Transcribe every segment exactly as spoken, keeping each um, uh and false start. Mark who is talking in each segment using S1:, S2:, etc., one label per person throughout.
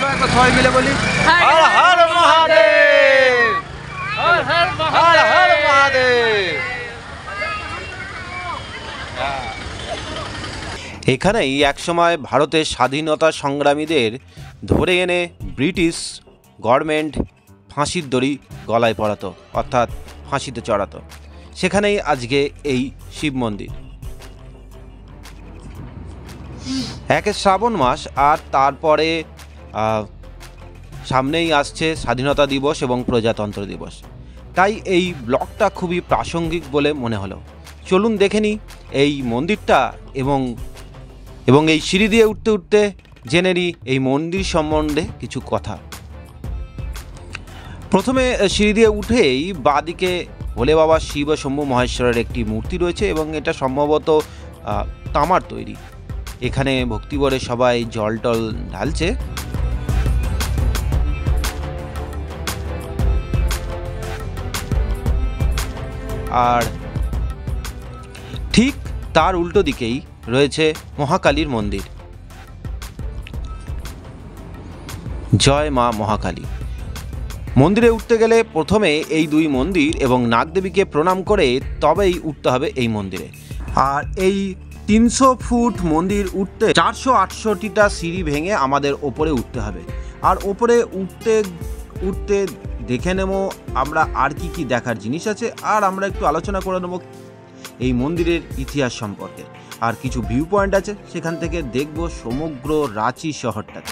S1: চলো একবার সবাই মিলে বলি হর হর মহাদেব, হর হর হর হর মহাদেব। এখানেই একসময় ভারতের স্বাধীনতা সংগ্রামীদের ধরে এনে ব্রিটিশ গভর্নমেন্ট ফাঁসির দড়ি গলায় পরাতো, অর্থাৎ ফাঁসিতে চড়াতো। সেখানেই আজকে এই শিব মন্দির। একে শ্রাবণ মাস, আর তারপরে সামনেই আসছে স্বাধীনতা দিবস এবং প্রজাতন্ত্র দিবস, তাই এই ব্লগটা খুবই প্রাসঙ্গিক বলে মনে হলো। চলুন দেখে নিই এই মন্দিরটা এবং এবং এই সিঁড়ি দিয়ে উঠতে উঠতে জেনে নিই এই মন্দির সম্বন্ধে কিছু কথা। প্রথমে সিঁড়ি দিয়ে উঠেই বাঁদিকে ভোলে বাবা শিব ও শম্ভু মহেশ্বরের একটি মূর্তি রয়েছে এবং এটা সম্ভবত তামার তৈরি। এখানে ভক্তিভরে সবাই জল টল ঢালছে। আর ঠিক তার উল্টো দিকেই রয়েছে মহাকালীর মন্দির। জয় মা মহাকালী। মন্দিরে উঠতে গেলে প্রথমে এই দুই মন্দির এবং নাগদেবীকে প্রণাম করে তবেই উঠতে হবে এই মন্দিরে। আর এই তিনশো ফুট মন্দির উঠতে চারশো আটষট্টিটা সিঁড়ি ভেঙে আমাদের ওপরে উঠতে হবে। আর ওপরে উঠতে উঠতে দেখে নেব আমরা আর কি কি দেখার জিনিস আছে, আর আমরা একটু আলোচনা করে নেব এই মন্দিরের ইতিহাস সম্পর্কে। আর কিছু ভিউ পয়েন্ট আছে, সেখান থেকে দেখব সমগ্র রাঁচি শহরটাকে।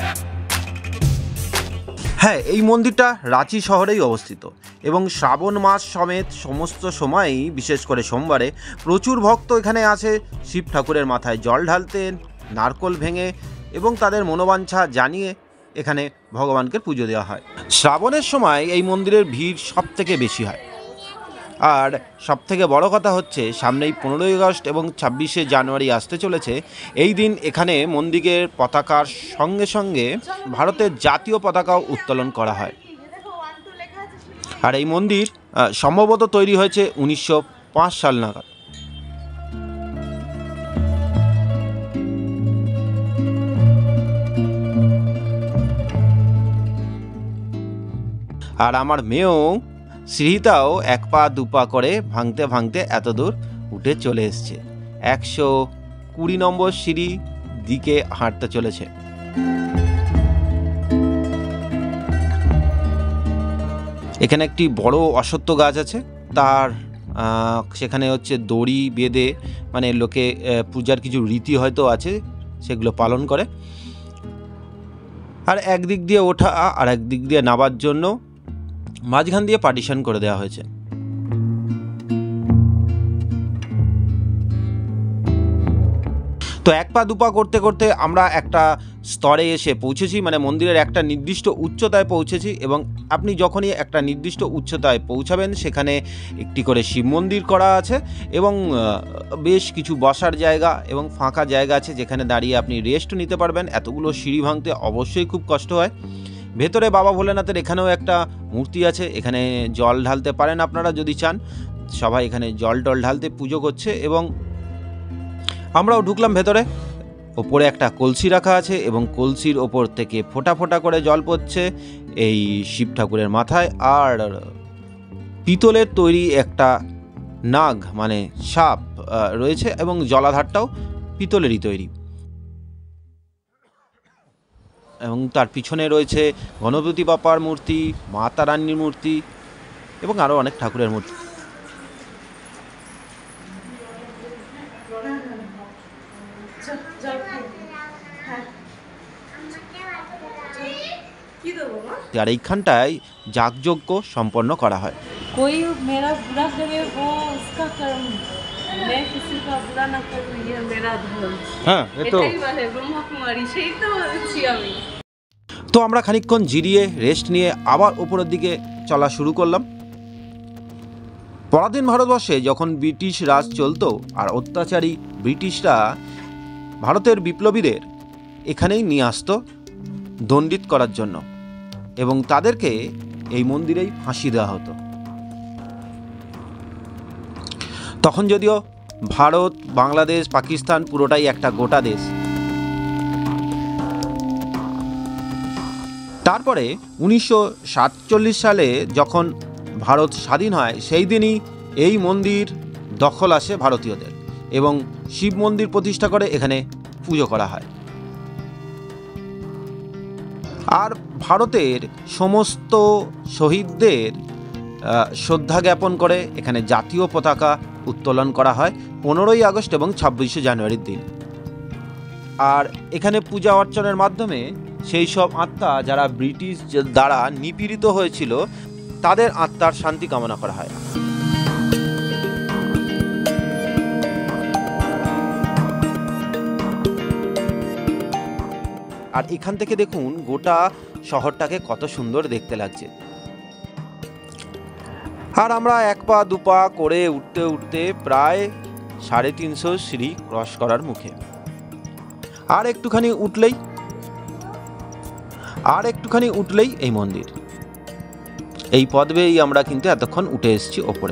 S1: হ্যাঁ, এই মন্দিরটা রাঁচি শহরেই অবস্থিত এবং শ্রাবণ মাস সমেত সমস্ত সময়ই, বিশেষ করে সোমবারে, প্রচুর ভক্ত এখানে আসে শিব ঠাকুরের মাথায় জল ঢালতে, নারকোল ভেঙে এবং তাদের মনোবাঞ্ছা জানিয়ে এখানে ভগবানকে পুজো দেওয়া হয়। শ্রাবণের সময় এই মন্দিরের ভিড় সব থেকে বেশি হয়। আর সবথেকে বড় কথা হচ্ছে সামনেই পনেরোই আগস্ট এবং ছাব্বিশে জানুয়ারি আসতে চলেছে। এই দিন এখানে মন্দিরের পতাকার সঙ্গে সঙ্গে ভারতের জাতীয় পতাকাও উত্তোলন করা হয়। আর এই মন্দির সম্ভবত তৈরি হয়েছে উনিশশো পাঁচ সাল নাগাদ। আর আমার মেয়েও সিঁড়িটাও এক পা দু পা করে ভাঙতে ভাঙতে এত দূর উঠে চলে এসছে। একশো কুড়ি নম্বর সিঁড়ি দিকে হাঁটতে চলেছে। এখানে একটি বড় অশ্বত্থ গাছ আছে, তার সেখানে হচ্ছে দড়ি বেঁধে, মানে লোকে পূজার কিছু রীতি হয়তো আছে, সেগুলো পালন করে। আর একদিক দিয়ে ওঠা আর একদিক দিয়ে নামার জন্য মাঝখান দিয়ে পার্টিশন করে দেওয়া হয়েছে। তো এক পা দুপা করতে করতে আমরা একটা স্তরে এসে পৌঁছেছি, মানে মন্দিরের একটা নির্দিষ্ট উচ্চতায় পৌঁছেছি। এবং আপনি যখনই একটা নির্দিষ্ট উচ্চতায় পৌঁছাবেন, সেখানে একটি করে শিব মন্দির করা আছে এবং বেশ কিছু বসার জায়গা এবং ফাঁকা জায়গা আছে, যেখানে দাঁড়িয়ে আপনি রেস্ট নিতে পারবেন। এতগুলো সিঁড়ি ভাঙতে অবশ্যই খুব কষ্ট হয়। ভেতরে বাবা ভোলেনাথের এখানেও একটা মূর্তি আছে, এখানে জল ঢালতে পারেন আপনারা যদি চান। সবাই এখানে জল টল ঢালতে পুজো করছে এবং আমরাও ঢুকলাম ভেতরে। ওপরে একটা কলসি রাখা আছে এবং কলসির ওপর থেকে ফোঁটা ফোঁটা করে জল পড়ছে এই শিব ঠাকুরের মাথায়। আর পিতলের তৈরি একটা নাগ, মানে সাপ রয়েছে এবং জলাধারটাও পিতলেরই তৈরি। এবং তার পিছনে রয়েছে গণপতি বাপ্পার মূর্তি, মা তারানীর মূর্তি এবং আরও অনেক ঠাকুরের মূর্তি। আর এইখানটায় যাগযজ্ঞ সম্পন্ন করা হয়। তো আমরা খানিকক্ষণ জিরিয়ে রেস্ট নিয়ে আবার উপরের দিকে চলা শুরু করলাম। পরাধীন ভারতবর্ষে যখন ব্রিটিশ রাজ চলতো, আর অত্যাচারী ব্রিটিশরা ভারতের বিপ্লবীদের এখানেই নিয়ে আসতো দণ্ডিত করার জন্য এবং তাদেরকে এই মন্দিরেই ফাঁসি দেওয়া হতো। তখন যদিও ভারত, বাংলাদেশ, পাকিস্তান পুরোটাই একটা গোটা দেশ। তারপরে উনিশশো সাতচল্লিশ সালে যখন ভারত স্বাধীন হয় সেই দিনই এই মন্দির দখল আসে ভারতীয়দের এবং শিব মন্দির প্রতিষ্ঠা করে এখানে পুজো করা হয়। আর ভারতের সমস্ত শহীদদের শ্রদ্ধা জ্ঞাপন করে এখানে জাতীয় পতাকা উত্তোলন করা হয় পনেরোই আগস্ট এবং ছাব্বিশে জানুয়ারির দিন। আর এখানে পূজা অর্চনার মাধ্যমে সেই সব আত্মা যারা ব্রিটিশ দ্বারা নিপীড়িত হয়েছিল তাদের আত্মার শান্তি কামনা করা হয়। আর এখান থেকে দেখুন গোটা শহরটাকে কত সুন্দর দেখতে লাগছে। আর আমরা এক পা দু পা করে উঠতে উঠতে প্রায় সাড়ে তিনশো সিঁড়ি ক্রস করার মুখে। আর একটুখানি উঠলেই আর একটুখানি উঠলেই এই মন্দির। এই পথ বেয়েই আমরা কিন্তু এতক্ষণ উঠে এসেছি ওপরে।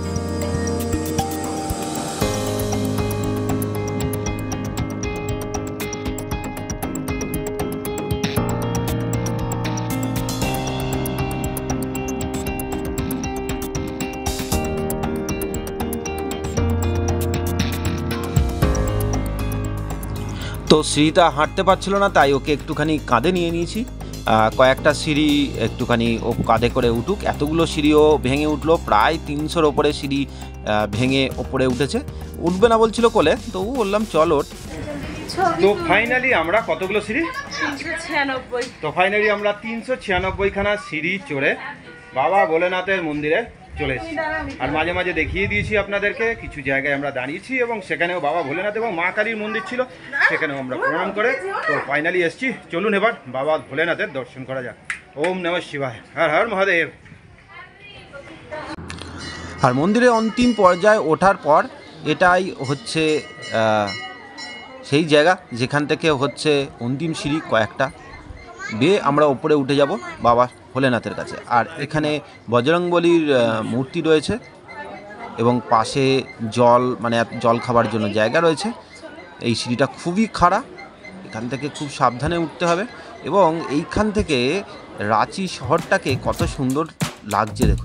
S1: তো সিঁড়িটা হাঁটতে পারছিল না, তাই ওকে একটুখানি কাঁধে নিয়ে নিয়েছি। কয়েকটা সিঁড়ি একটুখানি ও কাঁধে করে উঠুক। এতগুলো সিঁড়িও ভেঙে উঠলো, প্রায় তিনশোর ওপরে সিঁড়ি ভেঙে ওপরে উঠেছে। উঠবে না বলছিল কোলে, তো বললাম চল ওঠ। তো ফাইনালি আমরা কতগুলো সিঁড়ি ছিয়ানব্বই তো ফাইনালি আমরা তিনশো ছিয়ানব্বই খানা সিঁড়ি চড়ে বাবা ভোলেনাথের মন্দিরে চলে এসেছি। আর মাঝে মাঝে দেখিয়ে দিয়েছি আপনাদেরকে কিছু জায়গায় আমরা দাঁড়িয়েছি এবং সেখানেও বাবা ভোলেনাথ এবং মা কালীর মন্দির ছিল, সেখানেও আমরা প্রণাম করে তো ফাইনালি এসেছি। চলুন এবার বাবা ভোলেনাথের দর্শন করা যাক। ওম নমঃ শিবায়, হর হর মহাদেব। আর মন্দিরের অন্তিম পর্যায়ে ওঠার পর এটাই হচ্ছে সেই জায়গা যেখান থেকে হচ্ছে অন্তিম সিঁড়ি কয়েকটা বেয়ে আমরা ওপরে উঠে যাব বাবা ভোলেনাথের কাছে। আর এখানে বজরংবলীর মূর্তি রয়েছে এবং পাশে জল মানে জল খাবার জন্য জায়গা রয়েছে। এই সিঁড়িটা খুবই খাড়া, এখান থেকে খুব সাবধানে উঠতে হবে এবং এইখান থেকে রাঁচি শহরটাকে কত সুন্দর লাগছে দেখুন,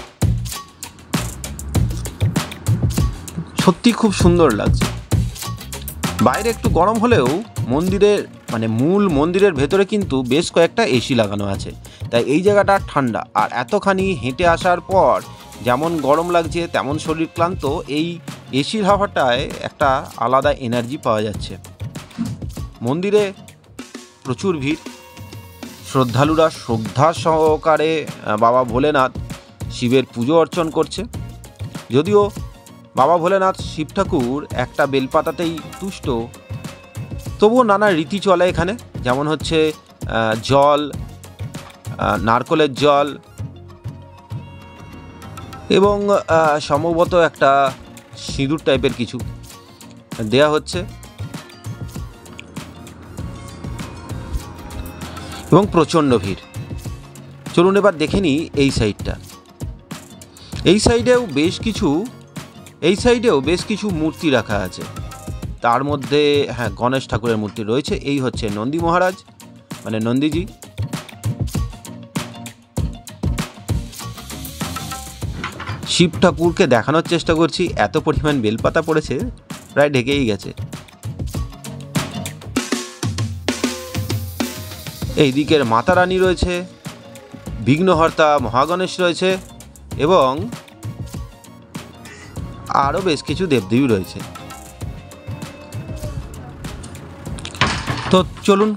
S1: সত্যি খুব সুন্দর লাগছে। বাইরে একটু গরম হলেও মন্দিরের মানে মূল মন্দিরের ভেতরে কিন্তু বেশ কয়েকটা এসি লাগানো আছে, তাই এই জায়গাটা ঠান্ডা। আর এতখানি হেঁটে আসার পর যেমন গরম লাগছে তেমন শরীর ক্লান্ত, এই এসির হাওয়াটায় একটা আলাদা এনার্জি পাওয়া যাচ্ছে। মন্দিরে প্রচুর ভিড়, শ্রদ্ধালুরা শ্রদ্ধা সহকারে বাবা ভোলেনাথ শিবের পুজো অর্চন করছে। যদিও বাবা ভোলেনাথ শিব ঠাকুর একটা বেলপাতাতেই তুষ্ট, তবুও নানা রীতি চলে এখানে, যেমন হচ্ছে জল, নারকলের জল এবং সম্ভবত একটা সিঁদুর টাইপের কিছু দেয়া হচ্ছে এবং প্রচণ্ড ভিড়। চলুন এবার দেখে নিই এই সাইডটা। এই সাইডেও বেশ কিছু এই সাইডেও বেশ কিছু মূর্তি রাখা আছে, তার মধ্যে হ্যাঁ গণেশ ঠাকুরের মূর্তি রয়েছে। এই হচ্ছে নন্দী মহারাজ মানে নন্দীজি। শিব ঠাকুরকে দেখানোর চেষ্টা করছি, এত পরিমাণ বেলপাতা পড়েছে প্রায় ঢেকেই গেছে। এই দিকের মাতা রানী রয়েছে, বিঘ্নহর্তা মহাগণেশ রয়েছে এবং আরও বেশ কিছু দেবদেবী রয়েছে। তো চলুন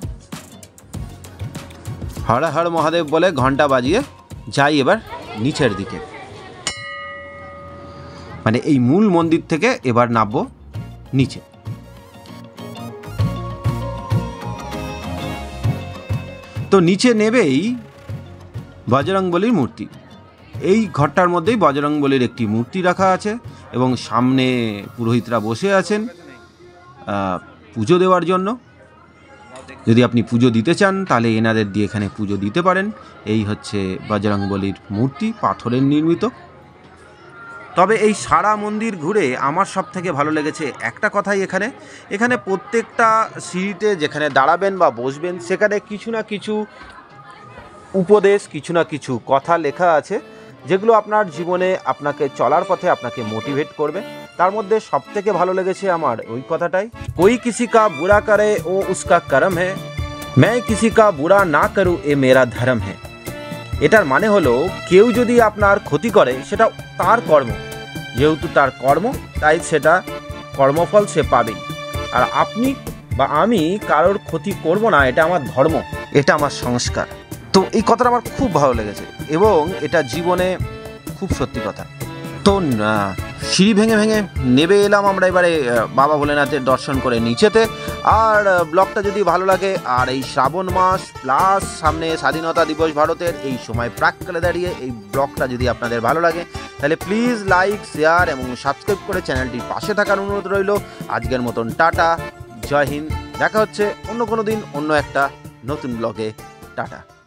S1: হর হর মহাদেব বলে ঘন্টা বাজিয়ে যাই এবার নিচের দিকে, মানে এই মূল মন্দির থেকে এবার নামবো নিচে। তো নিচে নেবেই বজরংবলীর মূর্তি। এই ঘরটার মধ্যেই বজরংবলীর একটি মূর্তি রাখা আছে এবং সামনে পুরোহিতরা বসে আছেন পুজো দেওয়ার জন্য। যদি আপনি পুজো দিতে চান তাহলে এনাদের দিয়ে এখানে পুজো দিতে পারেন। এই হচ্ছে বজরংবলীর মূর্তি, পাথরের নির্মিত। তবে এই সারা মন্দির ঘুরে আমার সব থেকে ভালো লেগেছে একটা কথাই, এখানে এখানে প্রত্যেকটা সিঁড়িতে যেখানে দাঁড়াবেন বা বসবেন সেখানে কিছু না কিছু উপদেশ, কিছু না কিছু কথা লেখা আছে যেগুলো আপনার জীবনে আপনাকে চলার পথে আপনাকে মোটিভেট করবে। তার মধ্যে সব থেকে ভালো লেগেছে আমার ওই কথাটাই, কোই কিসি কা বুরা করে ও উসকা করম হ্যায়, मैं किसी का बुरा ना करूं এ মেরা ধর্ম है। এটার মানে হলো কেউ যদি আপনার ক্ষতি করে সেটা তার কর্ম, যেহেতু তার কর্ম তাই সেটা কর্মফল সে পাবেই। আর আপনি বা আমি কারোর ক্ষতি করব না, এটা আমার ধর্ম, এটা আমার সংস্কার। তো এই কথাটা আমার খুব ভালো লেগেছে এবং এটা জীবনে খুব সত্যি কথা। তো সিঁড়ি ভেঙে ভেঙে নেবে এলাম আমরা এবারে বাবা ভোলেনাথের দর্শন করে নিচেতে। আর ব্লগটা যদি ভালো লাগে, আর এই শ্রাবণ মাস প্লাস সামনে স্বাধীনতা দিবস ভারতের, এই সময় প্রাককালে দাঁড়িয়ে এই ব্লগটা যদি আপনাদের ভালো লাগে তাহলে প্লিজ লাইক, শেয়ার এবং সাবস্ক্রাইব করে চ্যানেলটির পাশে থাকার অনুরোধ রইল। আজকের মতন টাটা, জয় হিন্দ। দেখা হচ্ছে অন্য কোনো দিন অন্য একটা নতুন ব্লগে। টাটা।